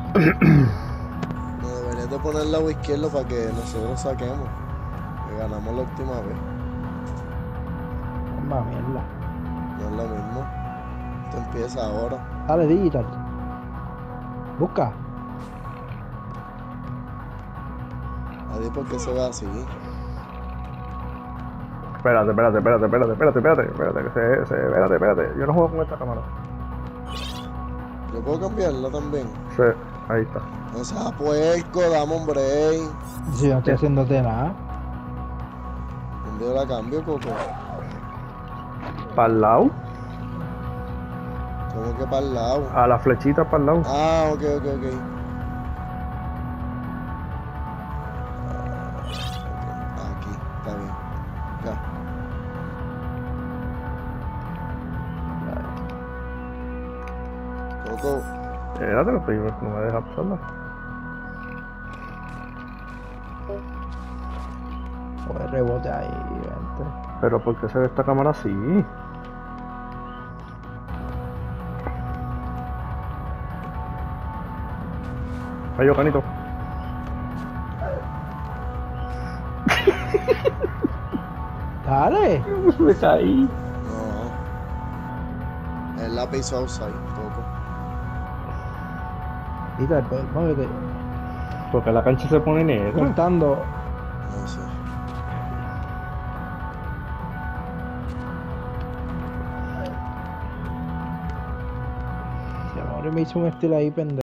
No deberías de poner el lado izquierdo para que nosotros saquemos. Que ganamos la última vez. Es más mierda. No es lo mismo. Esto empieza ahora. Dale, digital. Busca. Adiós, ¿por qué se ve así? Espérate, que espérate. Yo no juego con esta cámara. ¿Yo puedo cambiarla también? Sí, ahí está. No seas puerco, dame un break. Si no estoy haciéndote nada. ¿Dónde yo la cambio, Coco? ¿Para el lado? ¿Cómo que para el lado? A la flechita para el lado. Ah, ok. Aquí, está bien. Ya. Coco, Espérate, no me deja pasarla. Joder, rebote ahí, vente. Pero ¿por qué se ve esta cámara así? Ay, Canito. Dale. Me caí. no. Él la pisó outside, Coco. Digital, pues, muévete. Porque la cancha se pone negra. Cortando. No sé. Si ahora me hizo un estilo ahí, pendejo.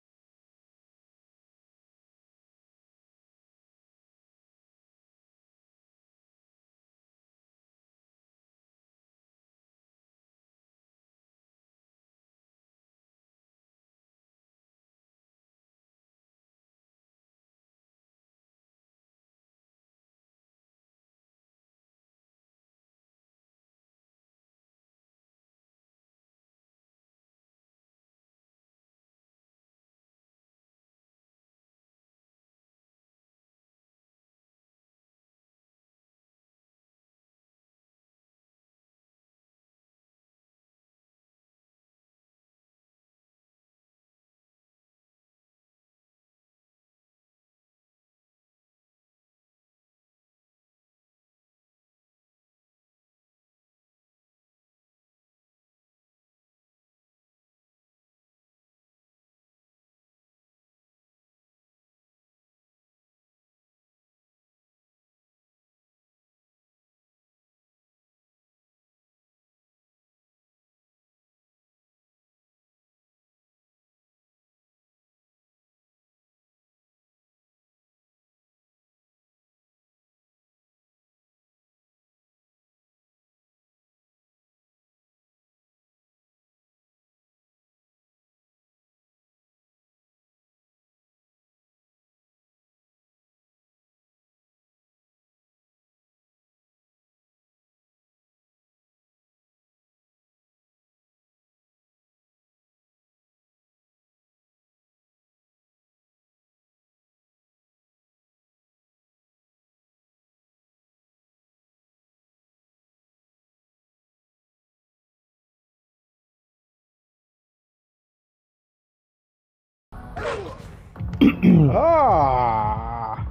¡Ah!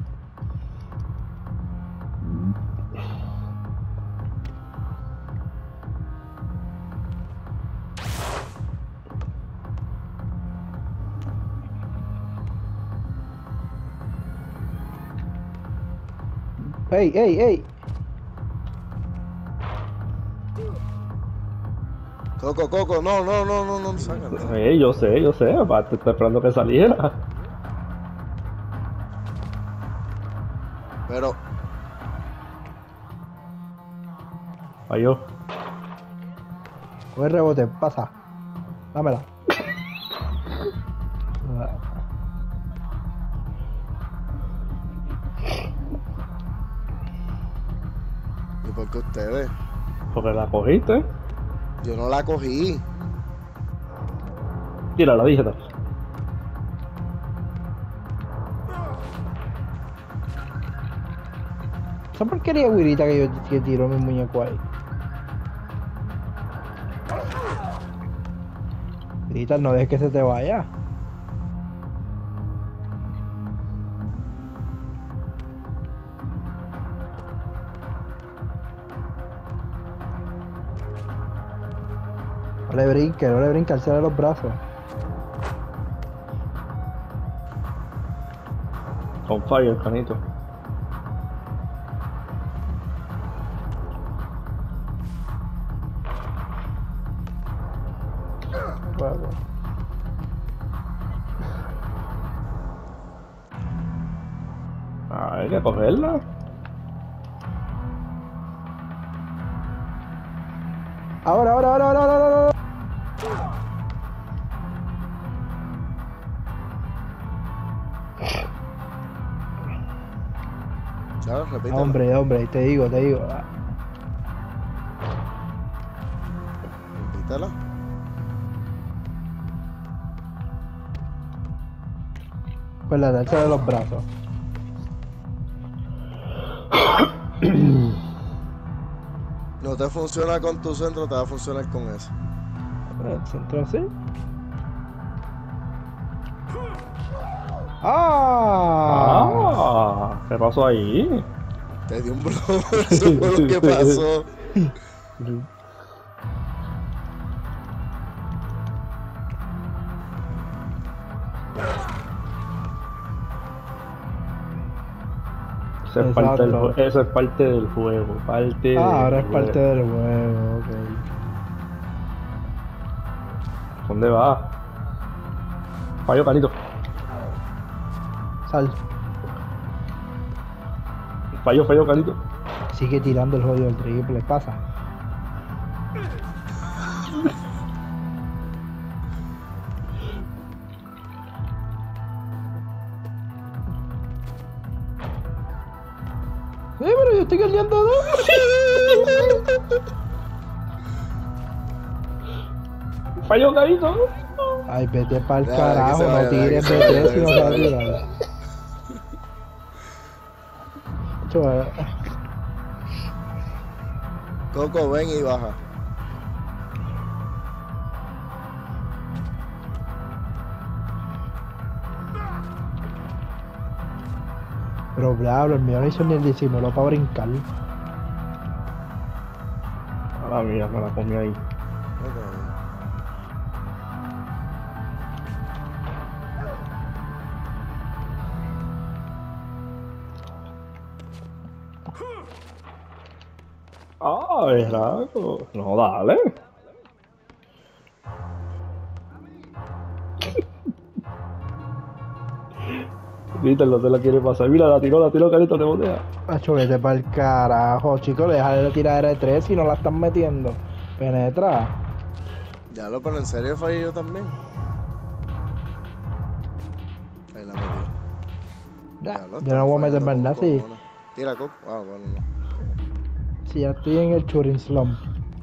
¡Ey! Coco, no, sácalo. Yo sé, aparte estoy esperando que saliera. Pero, Ay, yo. Coge rebote, pasa. Dámela. ¿y por qué ustedes? Porque la cogiste. Yo no la cogí. Tírala, dígela. Esa porquería güirita que tiró mi muñeco ahí. Güirita, no dejes que se te vaya. no le brinque, alzale los brazos. On fire, canito. Bueno. Hay que cogerla. Ahora. Ya, repítelo. Hombre, te digo. Repítela. Pues la alzale los brazos. No te funciona con tu centro, te va a funcionar con ese. El centro así. ¡Ah! ¿Qué pasó ahí? Te di un blow, eso fue lo que pasó. Exacto. Eso es parte del juego. Ahora es parte del juego, ok. ¿Dónde va? Fallo, canito. Sal. Fallo, canito. Sigue tirando el jodido del triple, pasa. Pero yo estoy cambiando dos. Fallo, canito. Ay, vete pa'l Ya, carajo, que se vaya, no tires que de se vaya, tres si que no se se va a vaya. tirar. Chaval, Coco, ven y baja. pero diablo, el mío no hizo ni el disimulo para brincar. A la mía, me la comí ahí. Ok. Es raro. No, dale. Viste, no te la quiere pasar. Mira, la tiró, canito, te botea. Macho, vete pa'l carajo, chicos, déjale de tirar R3 si no la están metiendo. Penetra. Ya lo, pero en serio fallé yo también. Ahí la metí. Ya, lo, yo no voy a meter más nada, sí. Tira, Coco. Ah, bueno, no. Si ya estoy en el Churin Slump.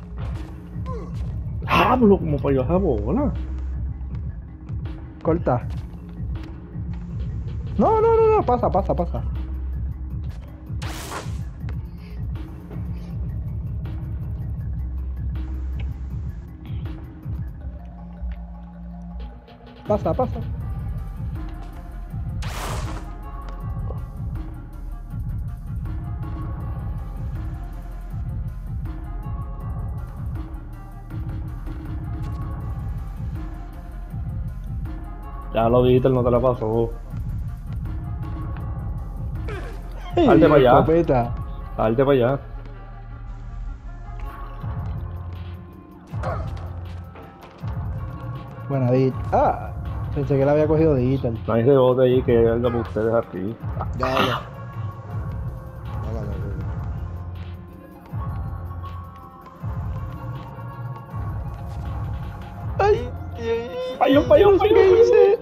Hablo como para yo esa bola. Corta. No, pasa. Pasa. Ya lo viste, no te la pasó. Salte para allá. Escopeta. Salte para allá. Bueno, pensé que la había cogido digital. No hay rebote ahí que venga para ustedes aquí. Ya, ya. Vámonos, Coco. Fallo. No sé qué hice.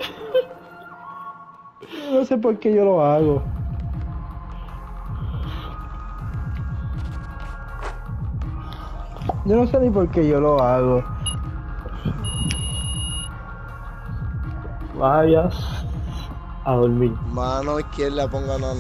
No sé por qué yo lo hago. Yo no sé ni por qué yo lo hago. Vayas a dormir. Mano izquierda, pongan a